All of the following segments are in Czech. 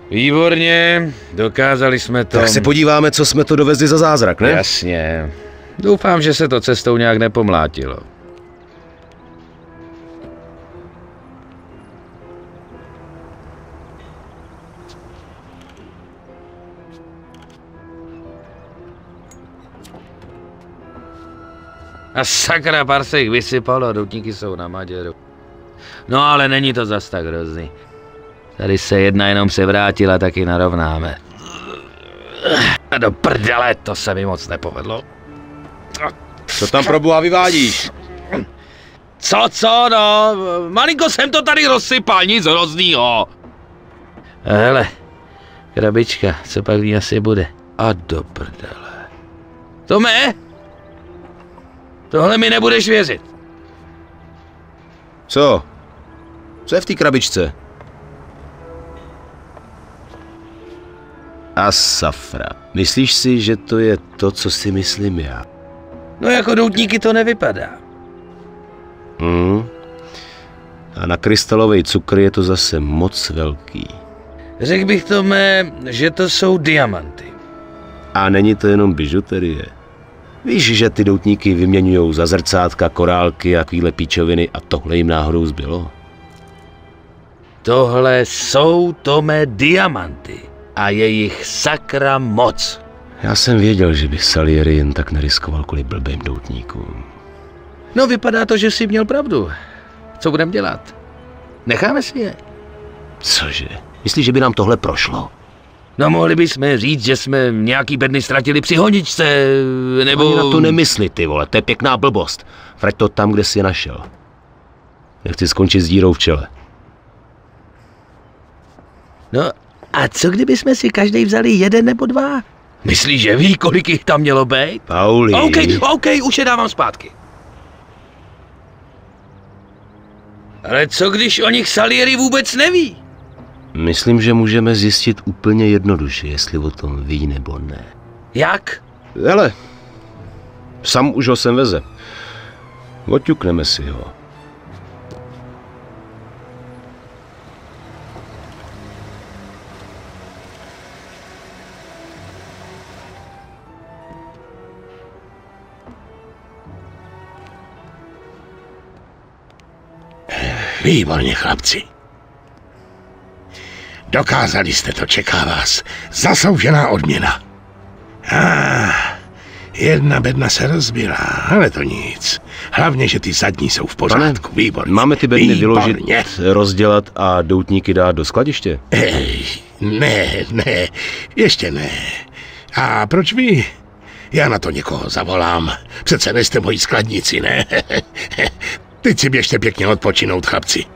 Výborně, dokázali jsme to. Tak se podíváme, co jsme to dovezli za zázrak, ne? Jasně. Doufám, že se to cestou nějak nepomlátilo. A sakra, pár se jich vysypalo, doutníky jsou na Maděru. No ale není to zas tak hrozný. Tady se jedna jenom se vrátila, taky narovnáme. A do prdele, to se mi moc nepovedlo. Co tam pro boha vyvádíš? Co, no? Malinko jsem to tady rozsypal, nic hroznýho. Hele, krabička, co pak v ní asi bude? A do prdele. Tome? Tohle mi nebudeš věřit. Co? Co je v té krabičce? A safra. Myslíš si, že to je to, co si myslím já? No jako doutníky to nevypadá. A na krystalový cukr je to zase moc velký. Řekl bych Tome, že to jsou diamanty. A není to jenom bižuterie. Víš, že ty doutníky vyměňujou za zrcátka, korálky a takovýhle píčoviny a tohle jim náhodou zbylo? Tohle jsou, Tome, diamanty. A je jich sakra moc. Já jsem věděl, že by Salieri jen tak neriskoval kvůli blbým doutníkům. No vypadá to, že jsi měl pravdu. Co budeme dělat? Necháme si je? Cože? Myslíš, že by nám tohle prošlo? No mohli bychom říct, že jsme nějaký bedny ztratili při honičce, nebo... Ani na to nemysli, ty vole, to je pěkná blbost. Vrať to tam, kde jsi je našel. Nechci skončit s dírou v čele. No a co kdyby jsme si každý vzali jeden nebo dva? Myslíš, že ví, kolik jich tam mělo být? Pauli. OK, už je dávám zpátky. Ale co když o nich Salieri vůbec neví? Myslím, že můžeme zjistit úplně jednoduše, jestli o tom ví nebo ne. Jak? Hele, sam už ho sem veze. Oťukneme si ho. Výborně, chlapci. Dokázali jste to, čeká vás zasloužená odměna. Jedna bedna se rozbila, ale to nic. Hlavně, že ty zadní jsou v pořádku. Pane, výborně. máme ty bedny výborně. vyložit, rozdělat a doutníky dát do skladiště? Ne, ještě ne. A proč vy? Já na to někoho zavolám. Přece nejste moji skladníci, ne? Teď si běžte pěkně odpočinout, chlapci.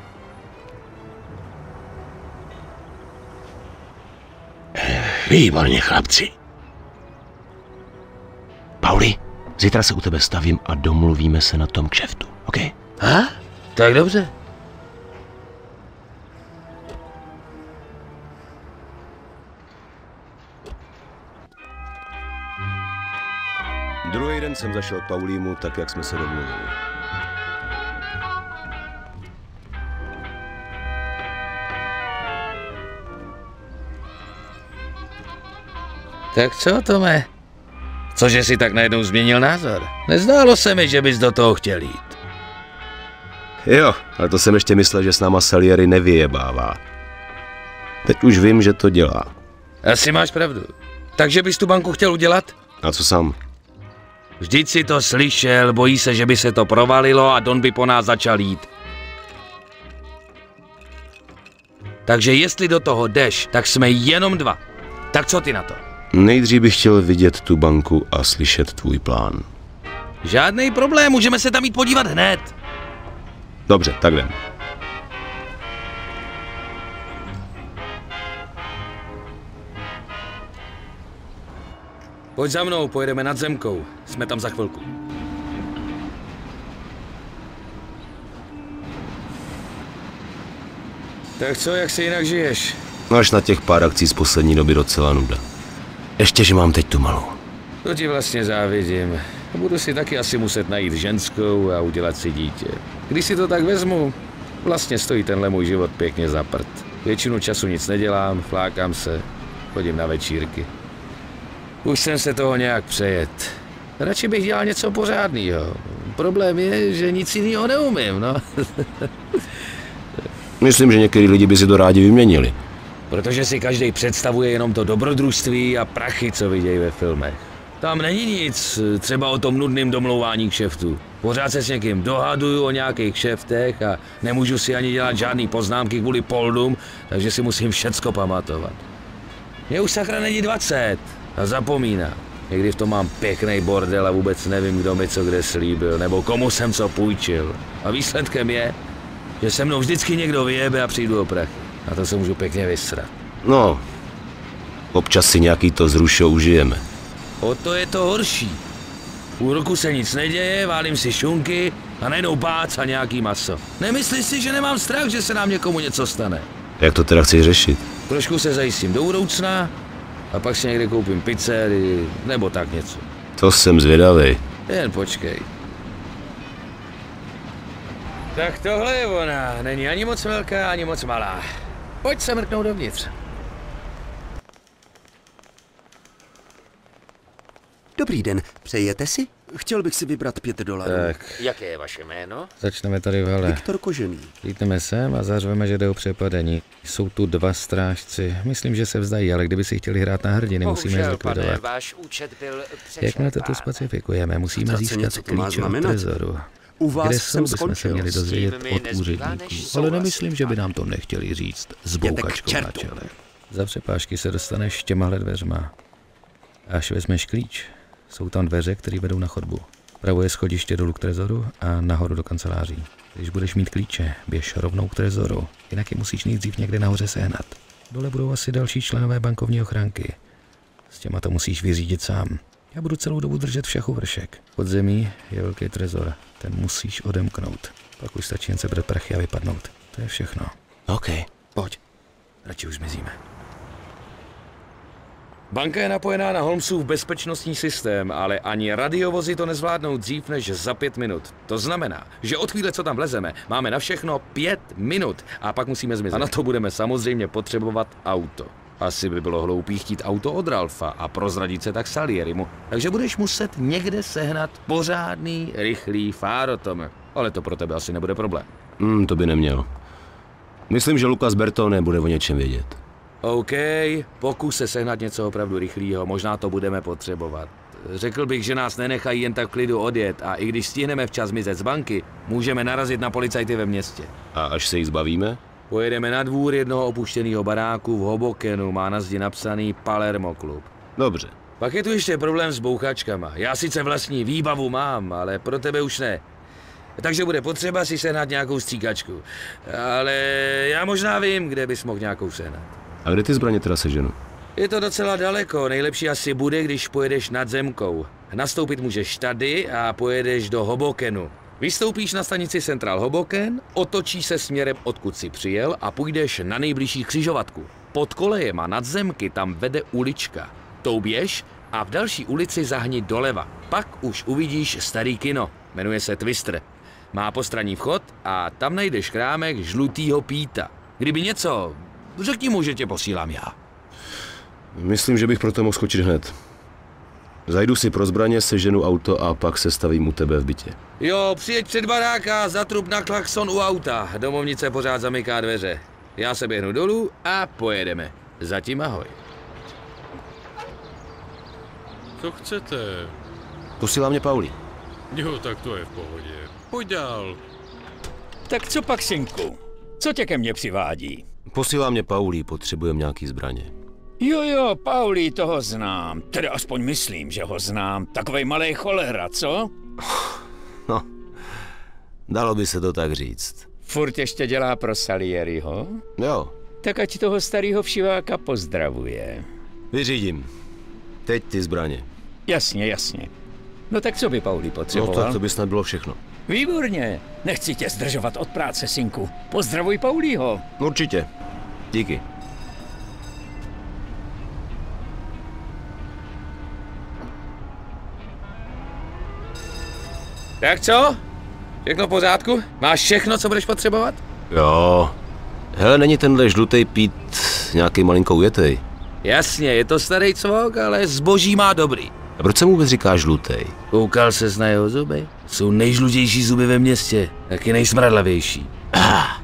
Výborně, chlapci. Pauli, zítra se u tebe stavím a domluvíme se na tom kšeftu, OK? Tak dobře. Druhý den jsem zašel k Paulímu tak, jak jsme se domluvili. Tak co, Tome? Cože si tak najednou změnil názor? Nezdálo se mi, že bys do toho chtěl jít. Jo, ale to jsem ještě myslel, že s náma Salieri nevyjebává. Teď už vím, že to dělá. Asi máš pravdu. Takže bys tu banku chtěl udělat? A co sám? Vždyť si to slyšel, bojí se, že by se to provalilo a Don by po nás začal jít. Takže jestli do toho jdeš, tak jsme jenom dva. Tak co ty na to? Nejdřív bych chtěl vidět tu banku a slyšet tvůj plán. Žádný problém, můžeme se tam jít podívat hned. Dobře, tak jdem. Pojď za mnou, pojedeme nad zemkou. Jsme tam za chvilku. Tak co, jak se jinak žiješ? Až na těch pár akcí z poslední doby docela nuda. Ještě, že mám teď tu malou. To ti vlastně závidím. Budu si taky asi muset najít ženskou a udělat si dítě. Když si to tak vezmu, vlastně stojí tenhle můj život pěkně za prd. Většinu času nic nedělám, flákám se, chodím na večírky. Už jsem se toho nějak přejet. Radši bych dělal něco pořádného. Problém je, že nic jiného neumím, no. Myslím, že některý lidi by si to rádi vyměnili. Protože si každý představuje jenom to dobrodružství a prachy, co vidějí ve filmech. Tam není nic, třeba o tom nudným domlouvání kšeftů. Pořád se s někým dohaduju o nějakých kšeftech a nemůžu si ani dělat žádný poznámky kvůli poldům, takže si musím všecko pamatovat. Mně už sakra není 20 a zapomínám. Někdy v tom mám pěkný bordel a vůbec nevím, kdo mi co kde slíbil, nebo komu jsem co půjčil. A výsledkem je, že se mnou vždycky někdo vyjebe a přijdu o prachy. A to se můžu pěkně vysrat. No, občas si nějaký to zrušo užijeme. O to je to horší. Půl roku se nic neděje, válím si šunky a najednou pác a nějaký maso. Nemyslíš si, že nemám strach, že se nám někomu něco stane? Jak to teda chceš řešit? Trošku se zajistím do budoucna a pak si někde koupím pizzerii nebo tak něco. To jsem zvědavej. Jen počkej. Tak tohle je ona. Není ani moc velká, ani moc malá. Pojď se mrknout dovnitř. Dobrý den, přejete si? Chtěl bych si vybrat $5. Tak, Jaké je vaše jméno? začneme tady v hale. Viktor Kožený. Lítneme sem a zařveme, že jde o přepadení. Jsou tu 2 strážci. Myslím, že se vzdají, ale kdyby si chtěli hrát na hrdiny, musíme je zlikvidovat. Váš účet byl Jakmile to tu spacifikujeme, musíme získat klíče od trezoru. U vás Kde jsem jsou, bychom se skončil. měli dozvědět od úředníků, ale nemyslím, že by nám to nechtěli říct s bouchačkou na čele. Za přepážky se dostaneš těmahle dveřma. Až vezmeš klíč, jsou tam dveře, které vedou na chodbu. Vpravo je schodiště dolů k trezoru a nahoru do kanceláří. Když budeš mít klíče, běž rovnou k trezoru, jinak je musíš nejdřív někde nahoře sehnat. Dole budou asi další členové bankovní ochránky. S těma to musíš vyřídit sám. Já budu celou dobu držet v šachu vršek. Pod zemí je velký trezor, ten musíš odemknout. Pak už stačí jen sebrat prachy a vypadnout. To je všechno. OK. Pojď, radši už zmizíme. Banka je napojená na Holmesův bezpečnostní systém, ale ani radiovozy to nezvládnou dřív než za 5 minut. To znamená, že od chvíle, co tam vlezeme, máme na všechno 5 minut a pak musíme zmizet. A na to budeme samozřejmě potřebovat auto. Asi by bylo hloupý chtít auto od Ralfa a prozradit se tak Salierimu, takže budeš muset někde sehnat pořádný, rychlý fáro, Tome. Ale to pro tebe asi nebude problém. To by neměl. Myslím, že Lukas Bertone bude o něčem vědět. OK, pokus se sehnat něco opravdu rychlého, možná to budeme potřebovat. Řekl bych, že nás nenechají jen tak v klidu odjet a i když stihneme včas zmizet z banky, můžeme narazit na policajty ve městě. A až se jich zbavíme? Pojedeme na dvůr jednoho opuštěného baráku v Hobokenu, má na zdi napsaný Palermo klub. Dobře. Pak je tu ještě problém s bouchačkama. Já sice vlastní výbavu mám, ale pro tebe už ne. Takže bude potřeba si sehnat nějakou stříkačku. Ale já možná vím, kde bys mohl nějakou sehnat. A kde ty zbraně teda seženu? Je to docela daleko, nejlepší asi bude, když pojedeš nad zemkou. Nastoupit můžeš tady a pojedeš do Hobokenu. Vystoupíš na stanici Central Hoboken, otočíš se směrem, odkud jsi přijel a půjdeš na nejbližší křižovatku. Pod kolejema nad zemky tam vede ulička. Tou běž a v další ulici zahni doleva. Pak už uvidíš starý kino, jmenuje se Twister. Má postranní vchod a tam najdeš krámek žlutýho Píta. Kdyby něco, řekni mu, že tě posílám já. Myslím, že bych proto mohl skočit hned. Zajdu si pro zbraně, seženu auto a pak se stavím u tebe v bytě. Jo, přijeď před baráka, zatrup na klakson u auta. Domovnice pořád zamyká dveře. Já se běhnu dolů a pojedeme. Zatím ahoj. Co chcete? Posílá mě Pauli. Jo, tak to je v pohodě. Pojď dál. Tak co pak, synku? Co tě ke mně přivádí? Posílá mě Pauli, potřebujeme nějaký zbraně. Jo, Pauli, toho znám. Teda aspoň myslím, že ho znám. Takovej malej cholera, co? No, dalo by se to tak říct. Furt ještě dělá pro Salieriho? Jo. Tak ať toho starého všiváka pozdravuje. Vyřídím. Teď ty zbraně. Jasně, jasně. No tak co by Pauli No potřeboval? tak to by snad bylo všechno. Výborně. Nechci tě zdržovat od práce, synku. Pozdravuj Paulího. Určitě. Díky. Tak co? Všechno v pořádku? Máš všechno, co budeš potřebovat? Jo. Hele, není tenhle žlutej Pít nějaký malinko ujetej? Jasně, je to starý cvok, ale zboží má dobrý. A proč se mu vůbec říká žlutej? Koukal ses na jeho zuby? Jsou nejžlutější zuby ve městě, taky nejsmradlavější.